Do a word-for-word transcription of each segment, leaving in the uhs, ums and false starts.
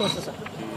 我试试。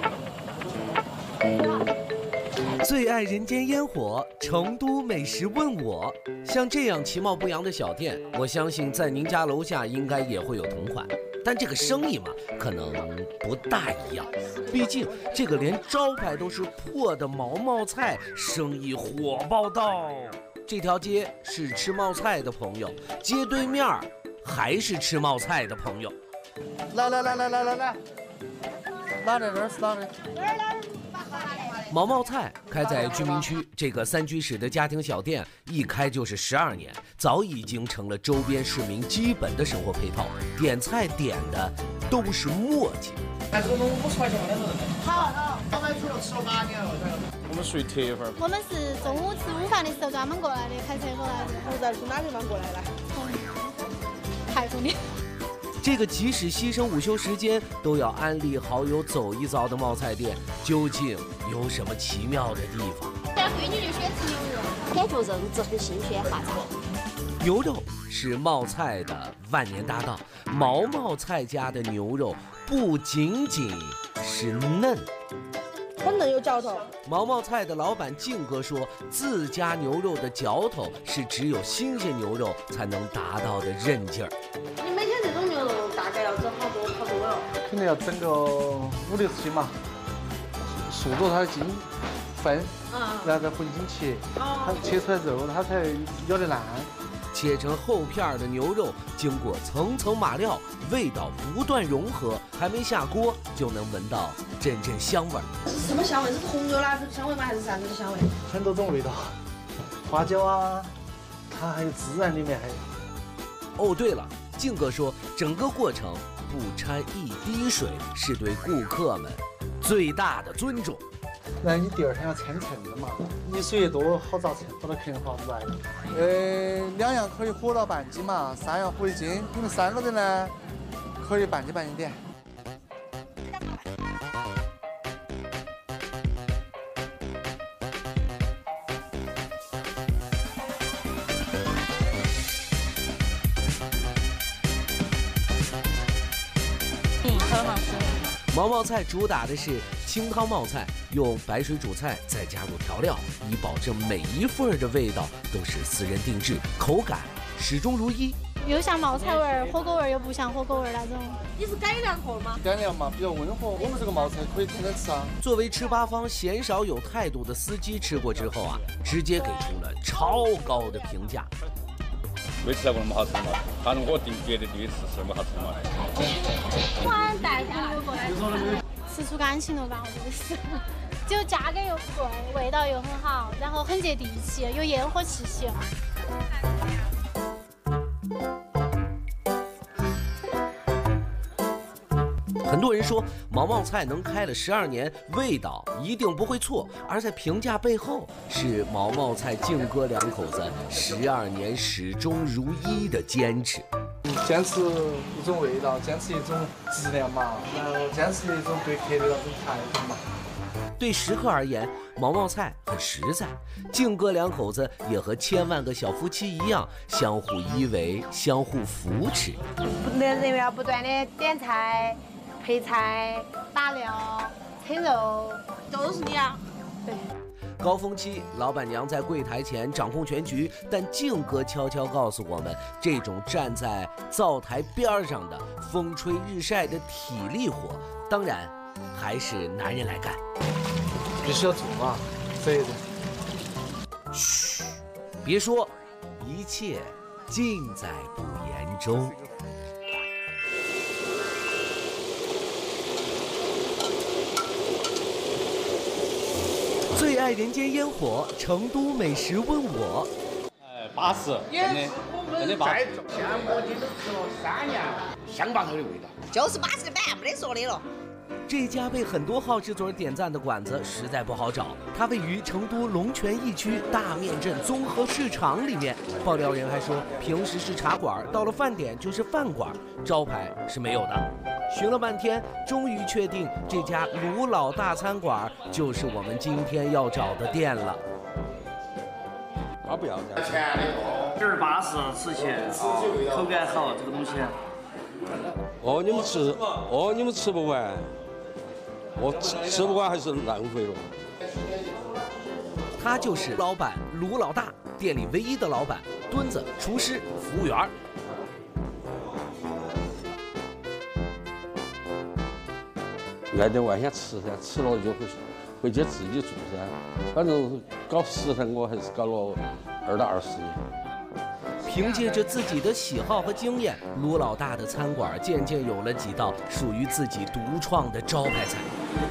最爱人间烟火，成都美食问我。像这样其貌不扬的小店，我相信在您家楼下应该也会有同款。但这个生意嘛，可能不大一样。毕竟这个连招牌都是破的毛毛菜，生意火爆到。这条街是吃冒菜的朋友，街对面还是吃冒菜的朋友。 来来来来来来来，哪在这儿是哪的？ 毛冒菜开在居民区，这个三居室的家庭小店一开就是十二年，早已经成了周边市民基本的生活配套。点菜点的都是默契。 哎，这个五十块钱两个人。 好好，我们出了吃了八年了。 我们属于铁粉。 我们是中午吃午饭的时候专门过来的，开车过来的。 我在从哪地方过来的？ 从台中的。 这个即使牺牲午休时间都要安利好友走一遭的冒菜店，究竟有什么奇妙的地方？ 但闺女就喜欢吃牛肉， 感觉肉质很新鲜化柴。 牛肉是冒菜的万年搭档，毛冒菜家的牛肉不仅仅是嫩， 很嫩有嚼头。 毛冒菜的老板静哥说，自家牛肉的嚼头是只有新鲜牛肉才能达到的韧劲儿。 你每天这种牛肉大概要整好多好多了？ 肯定要整个五六十斤嘛，数着它的斤分，然后再混斤切，它切出来肉它才咬得烂。 切成厚片的牛肉，经过层层码料，味道不断融合，还没下锅就能闻到阵阵香味儿。 什么香味？是红牛奶香味吗？还是啥子的香味？ 很多种味道，花椒啊，它还有孜然，里面还有。 哦，对了，静哥说，整个过程不掺一滴水，是对顾客们最大的尊重。 那你第二天要称称的嘛，你水越多好咋称，把它肯定划不来。呃，两样可以火到半斤嘛，三样火一斤。你们三个人呢，可以半斤半斤点。 嗯，很好吃。 毛冒菜主打的是清汤冒菜，用白水煮菜，再加入调料，以保证每一份的味道都是私人定制，口感始终如一。 又像冒菜味儿、火锅味儿，又不像火锅味儿那种。 你是改良过吗？ 改良嘛，比较温和。我们这个冒菜可以天天吃啊。 作为吃八方鲜少有态度的司机，吃过之后啊，直接给出了超高的评价。 没吃到过那么好吃的冒菜，反正我第绝对第一次吃那么好吃的冒菜。 欢带顾客过来吃出感情了吧？我觉得是，就价格又贵，味道又很好，然后很接地气，有烟火气息。 很多人说毛冒菜能开了十二年，味道一定不会错。而在评价背后，是毛冒菜静哥两口子十二年始终如一的坚持。 坚持一种味道，坚持一种质量嘛，然后坚持一种对客的那种态度嘛。 对食客而言，毛冒菜很实在。静哥两口子也和千万个小夫妻一样，相互依偎，相互扶持。 人员要不断的点菜。配菜、打料、扯肉， 都是你啊！ 对。 高峰期，老板娘在柜台前掌控全局，但静哥悄悄告诉我们，这种站在灶台边上的风吹日晒的体力活，当然还是男人来干。 必须要做啊，责任。 嘘，别说，一切尽在不言中。最爱人间烟火，成都美食问我。 哎，巴适，真的，真的巴适。 像我今都吃了三年，香巴头的味道， 就是巴适的板，没得说的了。 这家被很多好吃嘴点赞的馆子实在不好找，它位于成都龙泉驿区大面镇综合市场里面。爆料人还说，平时是茶馆，到了饭点就是饭馆，招牌是没有的。寻了半天，终于确定这家卢老大餐馆就是我们今天要找的店了。 他不要这样， 皮儿巴适，吃起口感好，这个东西。 哦，你们吃，哦，你们吃不完。 我吃吃不完还是浪费了。 他就是老板卢老大，店里唯一的老板，墩子、厨师、服务员。 爱在外县吃噻，吃了就回回去自己做噻。反正搞食堂我还是搞了二到二十年。 凭借着自己的喜好和经验，卢老大的餐馆渐渐有了几道属于自己独创的招牌菜。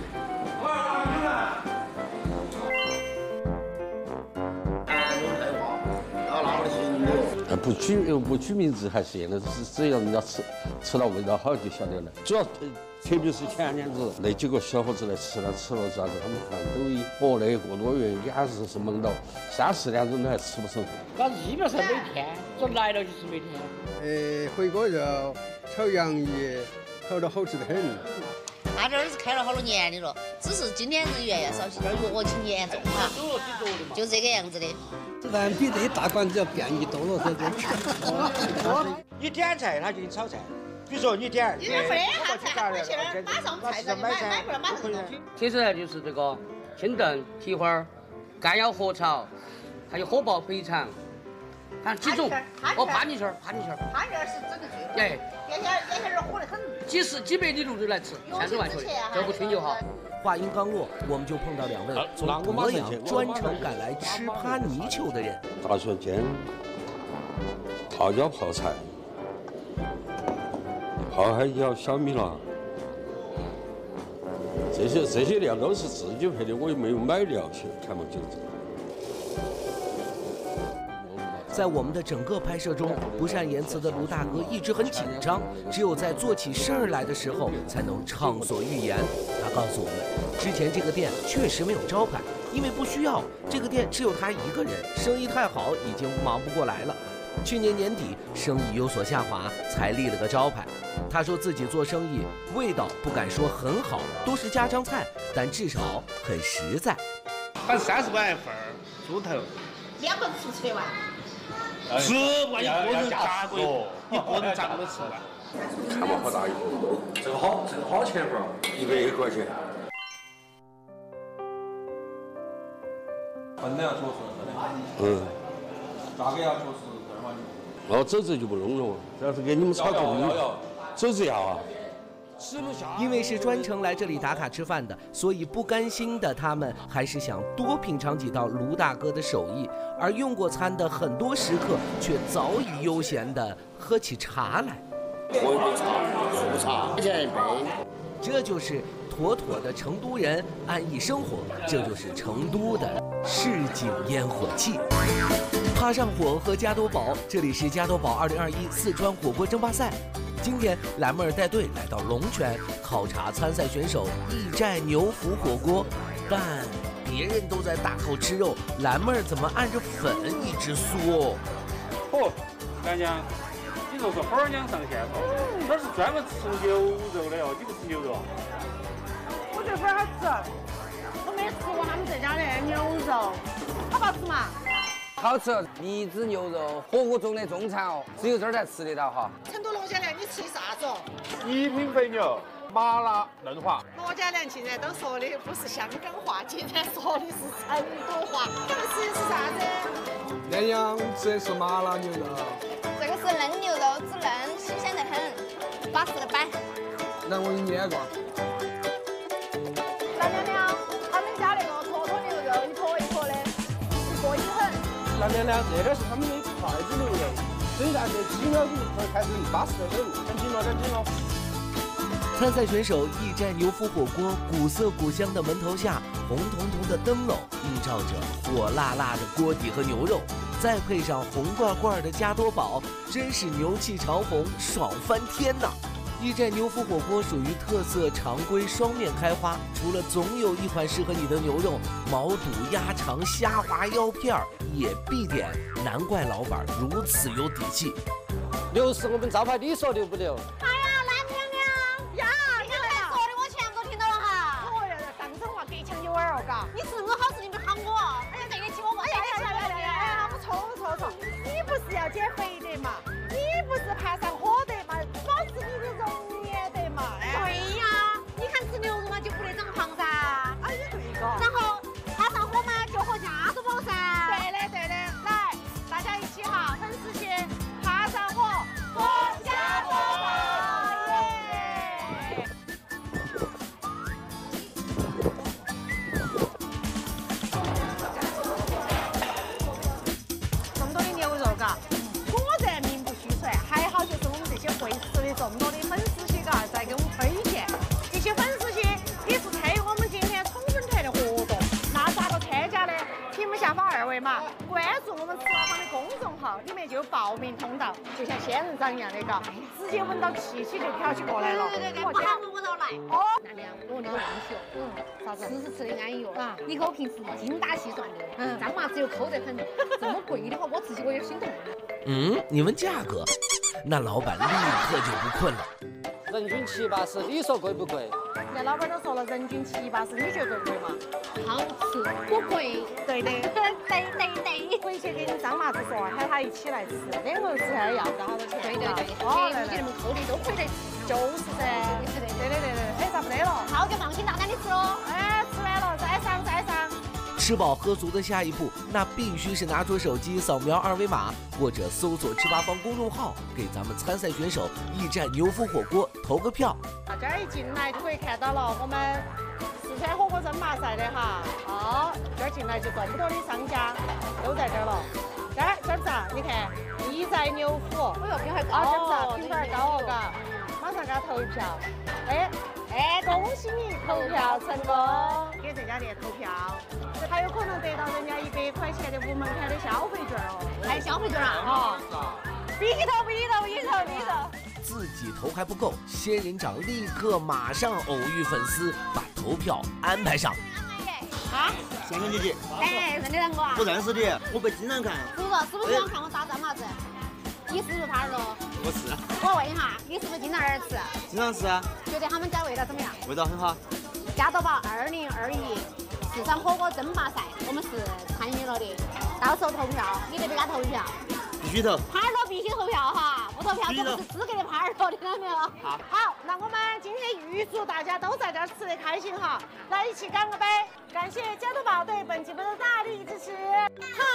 不取不取名字还行，那是只要人家吃吃到味道好就晓得了。主要特别是前两子那几个小伙子来吃了吃了啥子，他们饭都一哦那个多远，简直是闷到三四点钟都还吃不成。 那基本上每天，这来了就是每天。 呃，回锅肉、炒洋芋，炒得好吃得很。 他这儿是开了好多年的了，只是今年人员要少些，疫情严重哈，就这个样子的。 这饭比这些大馆子要便宜多了，这这。 你点菜，他给你炒菜。比如说你点， 你不得下菜，回去那儿马上菜单买买过来马上弄。 其实呢，就是这个清炖、蹄花、干腰合炒，还有火爆肥肠，反正几种。哦，趴进去儿，趴进去儿。 趴进去儿是整的最好。哎，眼前眼前人火得很。几十几百里路都来吃，千真万确的，这不吹牛哈。 话音刚落，我们就碰到两位从德阳专程赶来吃趴泥鳅的人。 大蒜煎、泡椒泡菜、泡海椒、小米辣，这些这些料都是自己配的，我又没有买料去，看嘛就是。 在我们的整个拍摄中，不善言辞的卢大哥一直很紧张，只有在做起事儿来的时候才能畅所欲言。他告诉我们，之前这个店确实没有招牌，因为不需要，这个店只有他一个人，生意太好，已经忙不过来了。去年年底生意有所下滑，才立了个招牌。他说自己做生意味道不敢说很好，都是家常菜，但至少很实在。 反正三十块一份儿，猪头。 两个吃吃得完。 吃完一个人咋个一个人咋个吃完？ 看嘛好大一个，这个好这个好钱份儿，一百一块钱。 分量确实。 嗯。 价格要确实正儿八经。 哦，走这就不弄了，要是给你们炒个米，走这要啊。 因为是专程来这里打卡吃饭的，所以不甘心的他们还是想多品尝几道卢大哥的手艺。而用过餐的很多食客却早已悠闲地喝起茶来。 喝一杯茶，喝茶，一钱一杯。 这就是妥妥的成都人安逸生活，这就是成都的市井烟火气。趴上火喝加多宝，这里是加多宝二零二一四川火锅争霸赛。今天蓝妹儿带队来到龙泉考察参赛选手驿寨牛府火锅，但别人都在大口吃肉，蓝妹儿怎么按着粉一直嗦？ 嚯，干娘，你这是花儿娘上线了，这是专门吃牛肉的哦，你不吃牛肉？ 我觉得粉好吃，我没吃过他们这家的牛肉，好不好吃嘛？ 好吃，荔枝牛肉，火锅中的中餐哦，只有这儿才吃得到哈。 成都罗家良，你吃的啥子哦？ 一品肥牛，麻辣嫩滑。 罗家良现在都说的不是香港话，现在说的是成都话。你们吃的是啥子？ 南阳吃的是麻辣牛肉。 这个是嫩牛肉，滋嫩，新鲜得很，巴适的板。 来，我给你捏个。 蓝娘娘，他们家那个坨坨牛肉，一坨一坨的，是过瘾很。 蓝娘娘，这个是他们的筷子牛肉，等下这几秒钟就开始巴适得很，赶紧了，赶紧了。 参赛选手驿寨牛府火锅，古色古香的门头下，红彤彤的灯笼映照着火辣辣的锅底和牛肉，再配上红罐罐的加多宝，真是牛气长虹，爽翻天呐！驿寨牛府火锅属于特色常规双面开花，除了总有一款适合你的牛肉，毛肚、鸭肠、虾滑、腰片儿也必点，难怪老板如此有底气。 牛是我们招牌，你说留不留？ 哎呀，蓝娘娘呀， 你刚才说的我全部听到了哈。 哦呀，广州话隔墙有耳哦，嘎。 你是那么好事，你不喊我？哎呀，这个请我，哎呀， 哎呀呀呀呀！我错我错我错，你不是要减肥的嘛？你不是攀上火的嘛？保持你的容颜的嘛？ 对呀，你看吃牛肉嘛就不得长胖报名通道，就像仙人掌一样的，嘎，直接闻到气息就飘起过来了。 对对对， 我不喊我都来。 哦， 亮亮，我那个问题哦， 嗯，啥子？ 吃是吃的安逸哦， 啊， 你给我平时精打细算的，嗯，张麻子又抠得很，这么贵的话，我自己我也心动。 嗯，你问价格，那老板立刻就不困了。 人均七八十，你说贵不贵？ 那老板都说了，人均七八十，你觉得贵不贵嘛？ 好吃，不贵。 对的， 对对对。 回去跟张麻子说，喊他一起来吃，两个人吃还要个好多钱？ 对对对， 哦， 自己那么抠的都回来吃。 就是噻，对对对对对，哎，差不多了， 好就放心大胆的吃喽。 哎，吃完了再上再上。 吃饱喝足的下一步，那必须是拿出手机扫描二维码，或者搜索吃八方公众号，给咱们参赛选手驿站牛府火锅投个票。 啊，这儿一进来就可以看到了，我们四川火锅争霸赛的哈。哦，这儿进来就这么多的商家都在这儿了。这儿这儿子啊，你看驿站牛府， 哎呦，品牌高啊，这哦， 儿子品牌高哦，嘎，马上给他投票。哎哎，恭喜你投票成功，给这家店投票。还有可能得到人家一百块钱的无门槛的消费券哦， 还消费券啊！ 哦，比头比头比头比头。 自己投还不够，仙人掌立刻马上偶遇粉丝，把投票安排上。 啊， 香香姐姐， 哎，认得啷个啊？ 不认识你，我不经常看。 是不？是不是经常看我打张麻子？你是不是他儿子？ 我是。 我问一下，你是不是经常在这儿吃？ 经常吃啊。 觉得他们家味道怎么样？ 味道很好。 加多宝二零二一四川火锅争霸赛，我们是参与了的。到时候投票，你得给他投一票。 必须投。 耙耳朵必须投票哈，不投票就不是资格的耙耳朵，听到没有？ 好。 好，那我们今天预祝大家都在这儿吃得开心哈，来一起干个杯！感谢加多宝对本节目的大力支持。